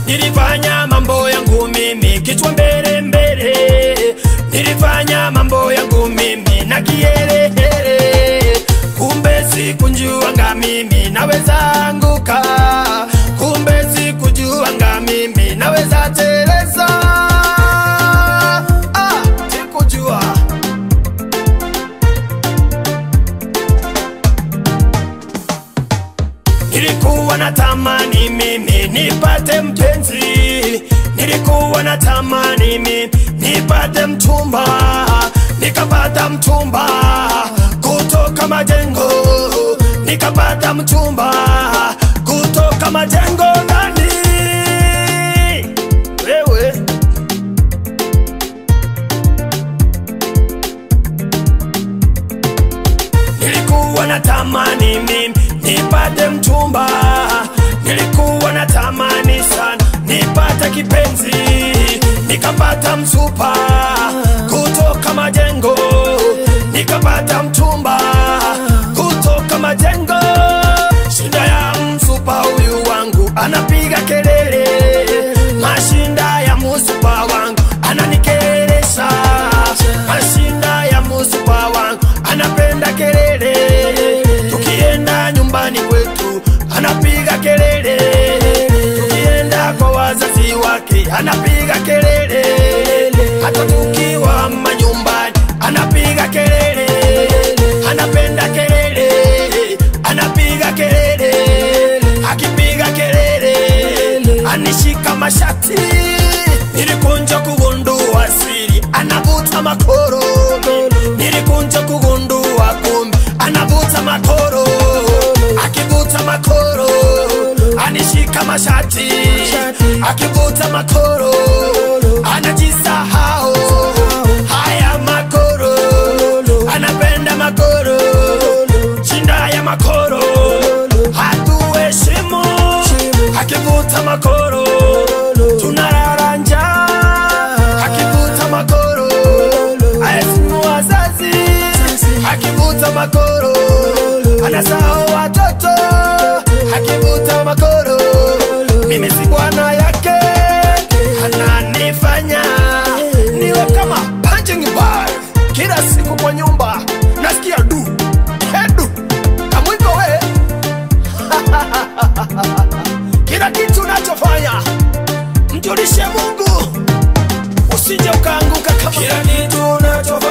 nilifanya mambo yangu mimi kichwa mbele mbele, nilifanya mambo yangu mimi na kiherehere, kumbe sikunjuanga mimi naweza anguka, kumbe sikujuanga mimi naweza teleza. Sikujua nilikuwa natamani mimi nipate mpenzi, nilikuwa natamani mimi nipate mchumba, nikapata mchumba kutoka Majengo, nikapata mchumba kutoka Majengo ndani. Wewe nilikuwa natamani mimi nipate mchumba, nilikuwa natamani sana nipate kipenzi, nikapata msupa kutoka Majengo, nikapata mchumba kutoka Majengo. Shinda ya msupa huyu wangu anapiga kelele, mashinda ya msupa wangu ananikelesha, mashinda ya msupa wangu anapenda kelele, tukienda nyumbani kwetu anapiga kelele, tukienda kwa wazazi wake anapiga kelele, hata tukiwa manyumbani anapiga kelele, anapenda kelele, anapiga kelele, akipiga kelele anishika mashati. Nilikunja kugundua siri anavuta makoro, nilikunja kugundua kumbe anavuta makoro, akivuta makoro anishika mashati, akivuta makoro anajisahau. Haya makoro anapenda makoro, shinda ya makoro hatuheshimu, akivuta makoro tunalala njaa, akivuta makoro aheshimu wazazi, akivuta makoro anasahau watoto, akivuta makoro mimi si bwana yake, ananifanya niwe kama punching bag. Kila siku kwa nyumba nasikia du hedu kamwiko we. Kila kitu unachofanya mjulishe Mungu, usije ukaanguka kama. Kila kitu unachofanya